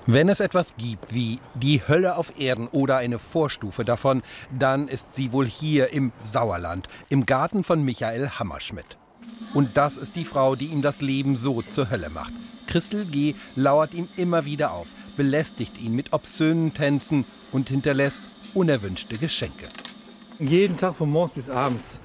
Wenn es etwas gibt wie die Hölle auf Erden oder eine Vorstufe davon, dann ist sie wohl hier im Sauerland, im Garten von Michael Hammerschmidt. Und das ist die Frau, die ihm das Leben so zur Hölle macht. Christel G. lauert ihm immer wieder auf, belästigt ihn mit obszönen Tänzen und hinterlässt unerwünschte Geschenke. Jeden Tag von morgens bis abends.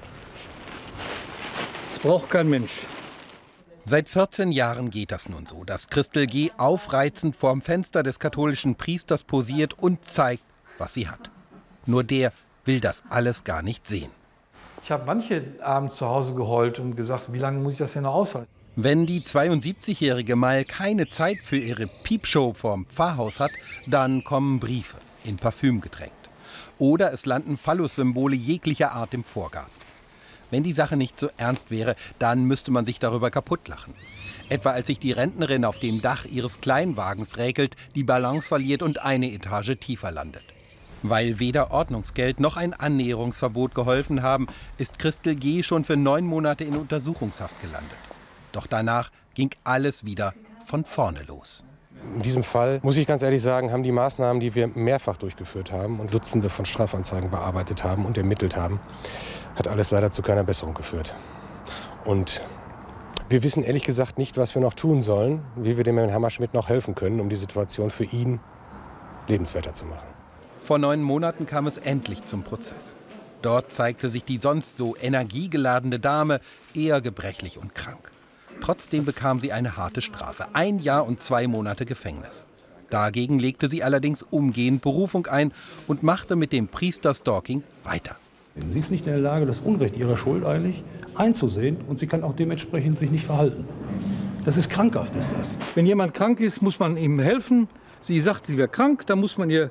Das braucht kein Mensch. Seit 14 Jahren geht das nun so, dass Christel G. aufreizend vorm Fenster des katholischen Priesters posiert und zeigt, was sie hat. Nur der will das alles gar nicht sehen. Ich habe manche Abend zu Hause geheult und gesagt, wie lange muss ich das hier noch aushalten? Wenn die 72-Jährige mal keine Zeit für ihre Piepshow vorm Pfarrhaus hat, dann kommen Briefe, in Parfüm getränkt. Oder es landen Phallus-Symbole jeglicher Art im Vorgarten. Wenn die Sache nicht so ernst wäre, dann müsste man sich darüber kaputtlachen. Etwa als sich die Rentnerin auf dem Dach ihres Kleinwagens räkelt, die Balance verliert und eine Etage tiefer landet. Weil weder Ordnungsgeld noch ein Annäherungsverbot geholfen haben, ist Christel G. schon für 9 Monate in Untersuchungshaft gelandet. Doch danach ging alles wieder von vorne los. In diesem Fall, muss ich ganz ehrlich sagen, haben die Maßnahmen, die wir mehrfach durchgeführt haben und Dutzende von Strafanzeigen bearbeitet haben und ermittelt haben, hat alles leider zu keiner Besserung geführt. Und wir wissen ehrlich gesagt nicht, was wir noch tun sollen, wie wir dem Herrn Hammerschmidt noch helfen können, um die Situation für ihn lebenswerter zu machen. Vor 9 Monaten kam es endlich zum Prozess. Dort zeigte sich die sonst so energiegeladene Dame eher gebrechlich und krank. Trotzdem bekam sie eine harte Strafe, 1 Jahr und 2 Monate Gefängnis. Dagegen legte sie allerdings umgehend Berufung ein und machte mit dem Priesterstalking weiter. Sie ist nicht in der Lage, das Unrecht ihrer Schuld eigentlich einzusehen und sie kann auch dementsprechend sich nicht verhalten. Das ist krankhaft, ist das. Wenn jemand krank ist, muss man ihm helfen. Sie sagt, sie wäre krank, dann muss man ihr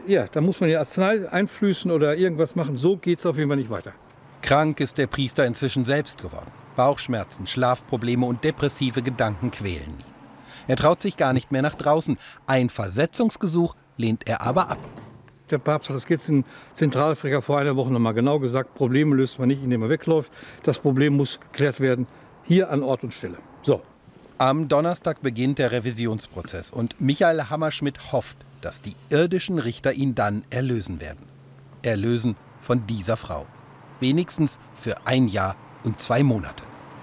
Arznei einflößen oder irgendwas machen. So geht es auf jeden Fall nicht weiter. Krank ist der Priester inzwischen selbst geworden. Bauchschmerzen, Schlafprobleme und depressive Gedanken quälen ihn. Er traut sich gar nicht mehr nach draußen. Ein Versetzungsgesuch lehnt er aber ab. Der Papst hat das jetzt in Zentralafrika vor einer Woche noch mal genau gesagt. Probleme löst man nicht, indem man wegläuft. Das Problem muss geklärt werden, hier an Ort und Stelle. So. Am Donnerstag beginnt der Revisionsprozess und Michael Hammerschmidt hofft, dass die irdischen Richter ihn dann erlösen werden. Erlösen von dieser Frau. Wenigstens für 1 Jahr und 2 Monate.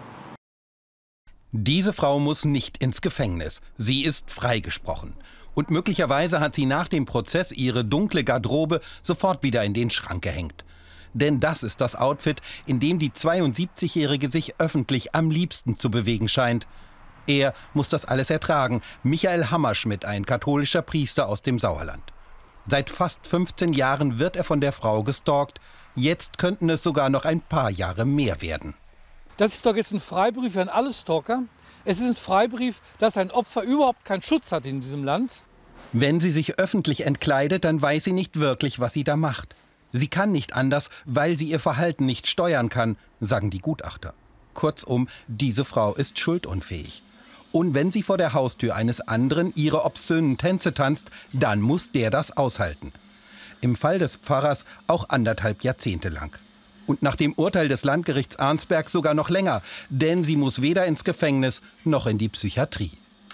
Diese Frau muss nicht ins Gefängnis. Sie ist freigesprochen. Und möglicherweise hat sie nach dem Prozess ihre dunkle Garderobe sofort wieder in den Schrank gehängt. Denn das ist das Outfit, in dem die 72-Jährige sich öffentlich am liebsten zu bewegen scheint. Er muss das alles ertragen. Michael Hammerschmidt, ein katholischer Priester aus dem Sauerland. Seit fast 15 Jahren wird er von der Frau gestalkt. Jetzt könnten es sogar noch ein paar Jahre mehr werden. Das ist doch jetzt ein Freibrief an alle Stalker. Es ist ein Freibrief, dass ein Opfer überhaupt keinen Schutz hat in diesem Land. Wenn sie sich öffentlich entkleidet, dann weiß sie nicht wirklich, was sie da macht. Sie kann nicht anders, weil sie ihr Verhalten nicht steuern kann, sagen die Gutachter. Kurzum, diese Frau ist schuldunfähig. Und wenn sie vor der Haustür eines anderen ihre obszönen Tänze tanzt, dann muss der das aushalten. Im Fall des Pfarrers auch 1,5 Jahrzehnte lang. Und nach dem Urteil des Landgerichts Arnsberg sogar noch länger, denn sie muss weder ins Gefängnis noch in die Psychiatrie.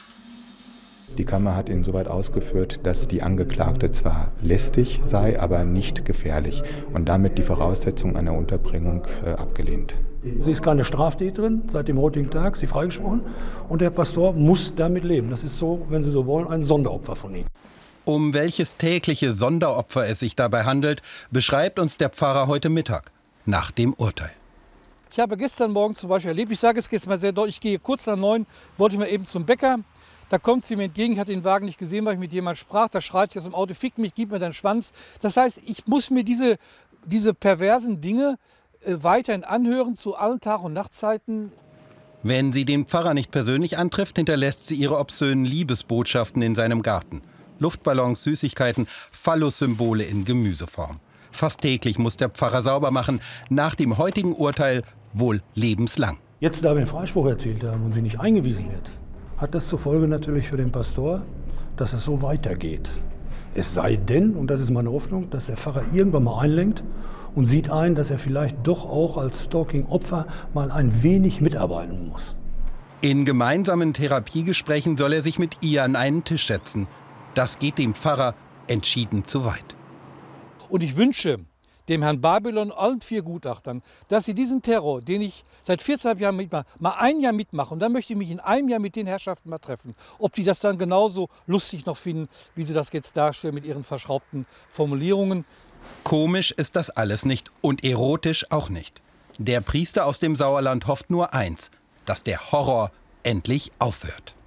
Die Kammer hat insoweit ausgeführt, dass die Angeklagte zwar lästig sei, aber nicht gefährlich und damit die Voraussetzung einer Unterbringung abgelehnt. Sie ist keine Straftäterin seit dem heutigen Tag, sie freigesprochen und der Pastor muss damit leben. Das ist so, wenn Sie so wollen, ein Sonderopfer von ihm. Um welches tägliche Sonderopfer es sich dabei handelt, beschreibt uns der Pfarrer heute Mittag, nach dem Urteil. Ich habe gestern Morgen zum Beispiel erlebt, ich sage es jetzt mal sehr deutlich, ich gehe kurz nach 9, wollte ich mal eben zum Bäcker. Da kommt sie mir entgegen, ich hatte den Wagen nicht gesehen, weil ich mit jemandem sprach. Da schreit sie aus dem Auto, fick mich, gib mir deinen Schwanz. Das heißt, ich muss mir diese perversen Dinge weiterhin anhören zu allen Tag- und Nachtzeiten. Wenn sie den Pfarrer nicht persönlich antrifft, hinterlässt sie ihre obszönen Liebesbotschaften in seinem Garten. Luftballons, Süßigkeiten, Phallus-Symbole in Gemüseform. Fast täglich muss der Pfarrer sauber machen, nach dem heutigen Urteil wohl lebenslang. Jetzt, da wir den Freispruch erzielt haben und sie nicht eingewiesen wird, hat das zur Folge natürlich für den Pastor, dass es so weitergeht. Es sei denn, und das ist meine Hoffnung, dass der Pfarrer irgendwann mal einlenkt und sieht ein, dass er vielleicht doch auch als Stalking-Opfer mal ein wenig mitarbeiten muss. In gemeinsamen Therapiegesprächen soll er sich mit ihr an einen Tisch setzen. Das geht dem Pfarrer entschieden zu weit. Und ich wünsche dem Herrn Babylon, allen 4 Gutachtern, dass sie diesen Terror, den ich seit 14,5 Jahren mitmache, mal ein Jahr mitmachen. Und dann möchte ich mich in einem Jahr mit den Herrschaften mal treffen. Ob die das dann genauso lustig noch finden, wie sie das jetzt darstellen mit ihren verschraubten Formulierungen. Komisch ist das alles nicht und erotisch auch nicht. Der Priester aus dem Sauerland hofft nur eins, dass der Horror endlich aufhört.